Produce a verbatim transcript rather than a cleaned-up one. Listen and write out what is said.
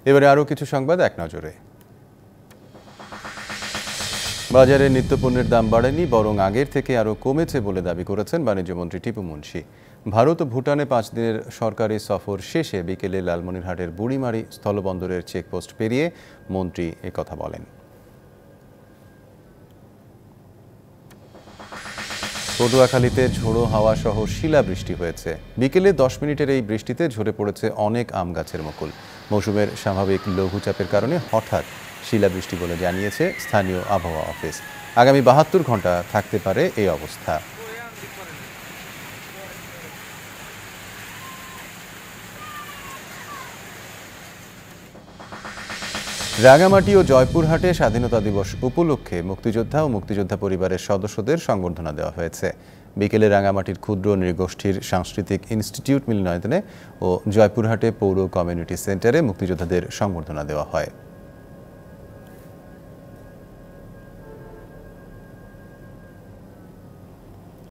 এবারে আরও কিছু সংবাদ এক নজরে। বাজারে নিত্যপণ্যের দাম বাড়েনি, বরং আগের থেকে আরও কমেছে বলে দাবি করেছেন বাণিজ্যমন্ত্রী টিপু মুন্সি। ভারত ও ভুটানে পাঁচ দিনের সরকারি সফর শেষে বিকেলে লালমনিরহাটের বুড়িমারি স্থলবন্দরের চেকপোস্ট পেরিয়ে মন্ত্রী একথা বলেন। পটুয়াখালীতে ঝোড়ো হাওয়া সহ শিলাবৃষ্টি হয়েছে। বিকেলে দশ মিনিটের এই বৃষ্টিতে ঝরে পড়েছে অনেক আম গাছের মুকুল। মৌসুমের স্বাভাবিক লঘুচাপের কারণে হঠাৎ শিলাবৃষ্টি বলে জানিয়েছে স্থানীয় আবহাওয়া অফিস। আগামী বাহাত্তর ঘন্টা থাকতে পারে এই অবস্থা। রাঙামাটি ও জয়পুরহাটে স্বাধীনতা দিবস উপলক্ষে মুক্তিযোদ্ধা ও মুক্তিযোদ্ধা পরিবারের সদস্যদের সংবর্ধনা দেওয়া হয়েছে। বিকেলে রাঙামাটির ক্ষুদ্র নৃগোষ্ঠীর সাংস্কৃতিক ইনস্টিটিউট মিলনায়তনে ও জয়পুরহাটে পৌর কমিউনিটি সেন্টারে মুক্তিযোদ্ধাদের সংবর্ধনা দেওয়া হয়।